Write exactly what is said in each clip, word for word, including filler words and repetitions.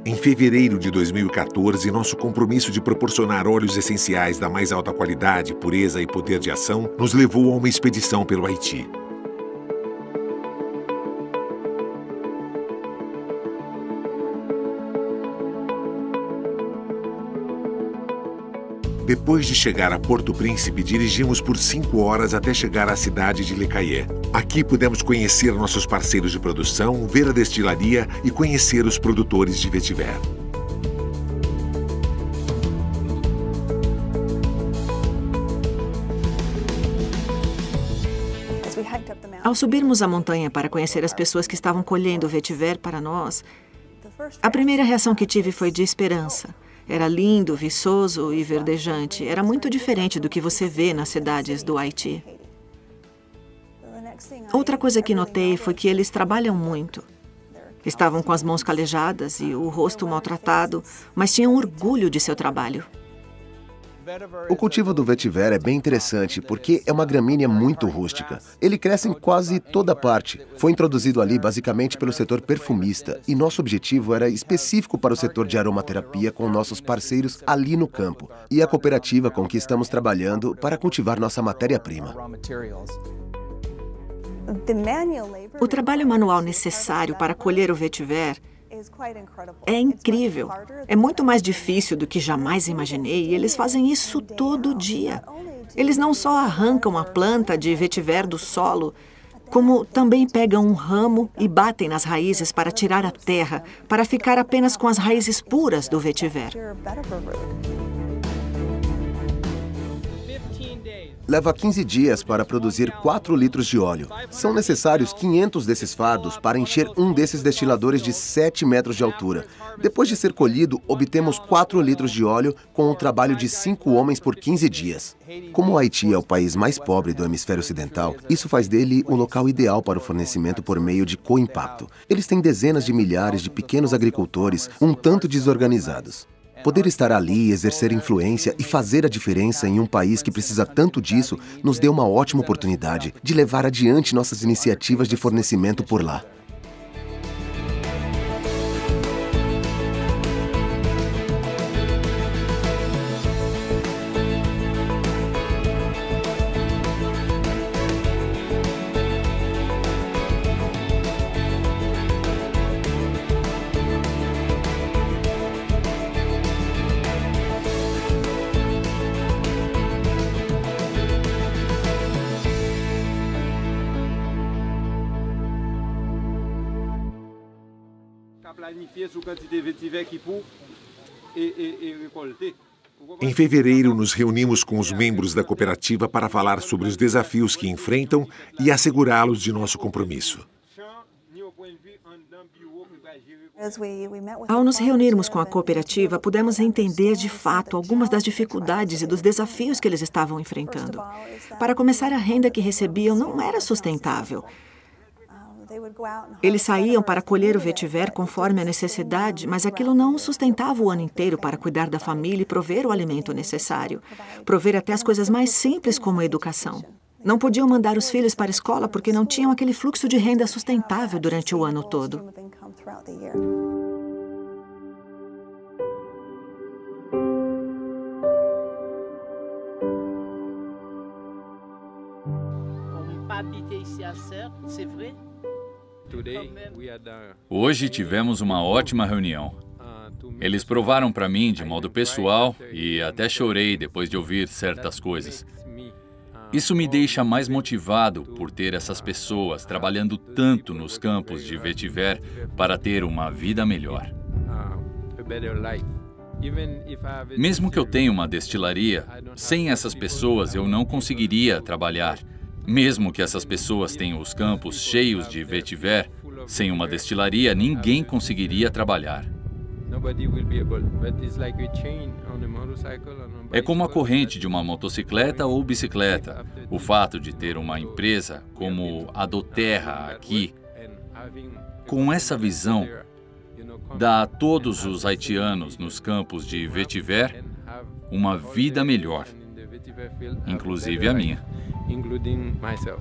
Em fevereiro de dois mil e quatorze, nosso compromisso de proporcionar óleos essenciais da mais alta qualidade, pureza e poder de ação nos levou a uma expedição pelo Haiti. Depois de chegar a Porto Príncipe, dirigimos por cinco horas até chegar à cidade de Le Cayet. Aqui pudemos conhecer nossos parceiros de produção, ver a destilaria e conhecer os produtores de vetiver. Ao subirmos a montanha para conhecer as pessoas que estavam colhendo o vetiver para nós, a primeira reação que tive foi de esperança. Era lindo, viçoso e verdejante. Era muito diferente do que você vê nas cidades do Haiti. Outra coisa que notei foi que eles trabalham muito. Estavam com as mãos calejadas e o rosto maltratado, mas tinham orgulho de seu trabalho. O cultivo do vetiver é bem interessante porque é uma gramínea muito rústica. Ele cresce em quase toda parte. Foi introduzido ali basicamente pelo setor perfumista e nosso objetivo era específico para o setor de aromaterapia com nossos parceiros ali no campo e a cooperativa com que estamos trabalhando para cultivar nossa matéria-prima. O trabalho manual necessário para colher o vetiver é incrível. É muito mais difícil do que jamais imaginei e eles fazem isso todo dia. Eles não só arrancam a planta de vetiver do solo, como também pegam um ramo e batem nas raízes para tirar a terra, para ficar apenas com as raízes puras do vetiver. Leva quinze dias para produzir quatro litros de óleo. São necessários quinhentos desses fardos para encher um desses destiladores de sete metros de altura. Depois de ser colhido, obtemos quatro litros de óleo com o trabalho de cinco homens por quinze dias. Como o Haiti é o país mais pobre do hemisfério ocidental, isso faz dele o local ideal para o fornecimento por meio de co-impacto. Eles têm dezenas de milhares de pequenos agricultores, um tanto desorganizados. Poder estar ali, exercer influência e fazer a diferença em um país que precisa tanto disso nos deu uma ótima oportunidade de levar adiante nossas iniciativas de fornecimento por lá. Em fevereiro, nos reunimos com os membros da cooperativa para falar sobre os desafios que enfrentam e assegurá-los de nosso compromisso. Ao nos reunirmos com a cooperativa, pudemos entender de fato algumas das dificuldades e dos desafios que eles estavam enfrentando. Para começar, a renda que recebiam não era sustentável. Eles saíam para colher o vetiver conforme a necessidade, mas aquilo não os sustentava o ano inteiro para cuidar da família e prover o alimento necessário. Prover até as coisas mais simples como a educação. Não podiam mandar os filhos para a escola porque não tinham aquele fluxo de renda sustentável durante o ano todo. Hoje tivemos uma ótima reunião. Eles provaram para mim de modo pessoal e até chorei depois de ouvir certas coisas. Isso me deixa mais motivado por ter essas pessoas trabalhando tanto nos campos de vetiver para ter uma vida melhor. Mesmo que eu tenha uma destilaria, sem essas pessoas eu não conseguiria trabalhar. Mesmo que essas pessoas tenham os campos cheios de vetiver, sem uma destilaria, ninguém conseguiria trabalhar. É como a corrente de uma motocicleta ou bicicleta. O fato de ter uma empresa como a do Terra aqui, com essa visão, dá a todos os haitianos nos campos de vetiver uma vida melhor, inclusive a minha. Including myself.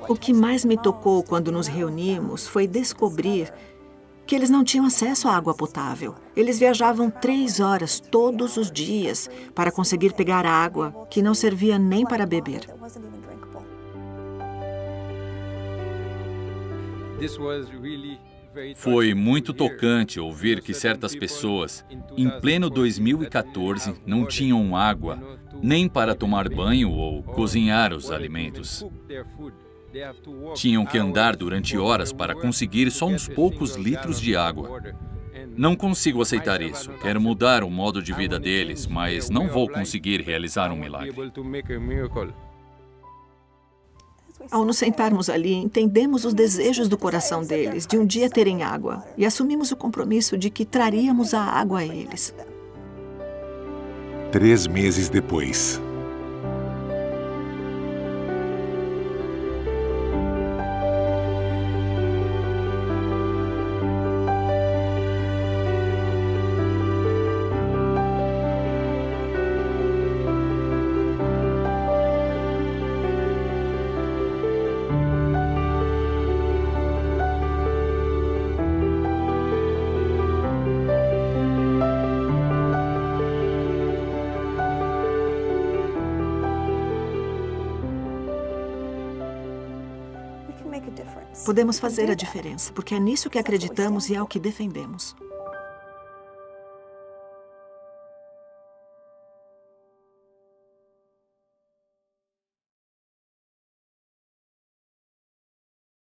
O que mais me tocou quando nos reunimos foi descobrir que eles não tinham acesso à água potável. Eles viajavam três horas todos os dias para conseguir pegar água que não servia nem para beber. Foi muito tocante ouvir que certas pessoas, em pleno dois mil e quatorze, não tinham água nem para tomar banho ou cozinhar os alimentos. Tinham que andar durante horas para conseguir só uns poucos litros de água. Não consigo aceitar isso. Quero mudar o modo de vida deles, mas não vou conseguir realizar um milagre. Ao nos sentarmos ali, entendemos os desejos do coração deles de um dia terem água e assumimos o compromisso de que traríamos a água a eles. Três meses depois. Podemos fazer a diferença, porque é nisso que acreditamos e é o que defendemos.